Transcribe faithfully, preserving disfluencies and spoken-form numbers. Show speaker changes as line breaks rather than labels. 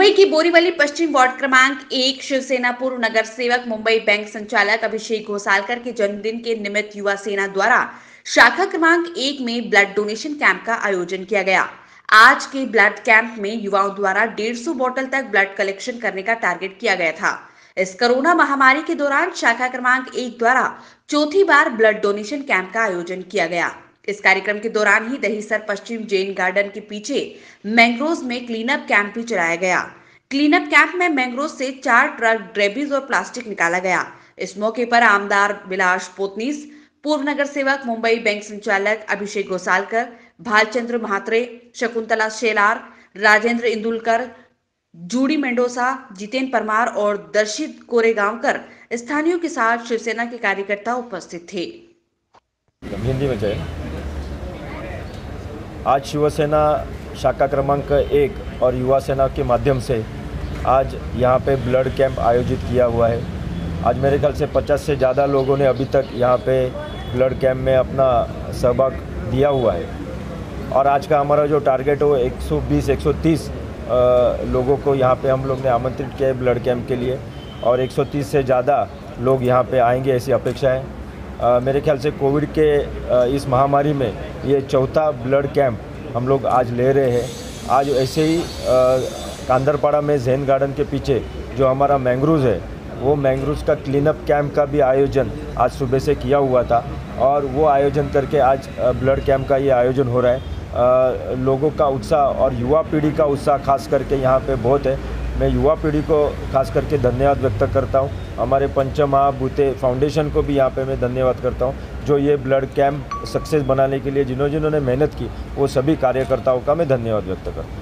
मुंबई की बोरीवली पश्चिम वार्ड क्रमांक एक शिवसेना पूर्व नगर सेवक मुंबई बैंक संचालक अभिषेक घोसालकर के जन्मदिन के निमित्त युवा सेना द्वारा शाखा क्रमांक एक में ब्लड डोनेशन कैंप का आयोजन किया गया। आज के ब्लड कैंप में युवाओं द्वारा डेढ़ सौ बोतल तक ब्लड कलेक्शन करने का टारगेट किया गया था। इस कोरोना महामारी के दौरान शाखा क्रमांक एक द्वारा चौथी बार ब्लड डोनेशन कैंप का आयोजन किया गया। इस कार्यक्रम के दौरान ही दहीसर पश्चिम जैन गार्डन के पीछे मैंग्रोव में क्लीनअप कैंप भी चलाया गया। क्लीनअप कैंप में मैंग्रोव से चार ट्रक ड्रेबिज और प्लास्टिक निकाला गया। इस मौके पर आमदार बिलास पोतनीस, पूर्व नगर सेवक मुंबई बैंक संचालक अभिषेक घोसालकर, भालचंद्र महात्रे, शकुंतला शेलार, राजेंद्र इंदुलकर, जूडी मेंडोसा, जितेंद्र परमार और दर्शित कोरेगांवकर स्थानीयों के साथ शिवसेना के कार्यकर्ता उपस्थित थे।
हिंदी में चाहिए। आज शिवसेना शाखा क्रमांक एक और युवा सेना के माध्यम से आज यहाँ पे ब्लड कैंप आयोजित किया हुआ है। आज मेरे ख्याल से पचास से ज़्यादा लोगों ने अभी तक यहाँ पे ब्लड कैंप में अपना सहभाग दिया हुआ है और आज का हमारा जो टारगेट है वो एक सौ बीस एक सौ तीस लोगों को यहाँ पे हम लोग ने आमंत्रित किया है ब्लड कैंप के लिए और एक सौ तीस से ज़्यादा लोग यहाँ पे आएंगे ऐसी अपेक्षा है। Uh, मेरे ख्याल से कोविड के uh, इस महामारी में ये चौथा ब्लड कैंप हम लोग आज ले रहे हैं। आज ऐसे ही uh, कांदरपाड़ा में जैन गार्डन के पीछे जो हमारा मैंग्रोव है वो मैंग्रोव का क्लीनअप कैंप का भी आयोजन आज सुबह से किया हुआ था और वो आयोजन करके आज ब्लड कैंप का ये आयोजन हो रहा है। uh, लोगों का उत्साह और युवा पीढ़ी का उत्साह खास करके यहाँ पे बहुत है। मैं युवा पीढ़ी को खास करके धन्यवाद व्यक्त करता हूँ। हमारे पंचमहाभूते फाउंडेशन को भी यहाँ पे मैं धन्यवाद करता हूँ जो ये ब्लड कैंप सक्सेस बनाने के लिए जिन्होंने जिन्होंने मेहनत की वो सभी कार्यकर्ताओं का मैं धन्यवाद व्यक्त करता हूँ।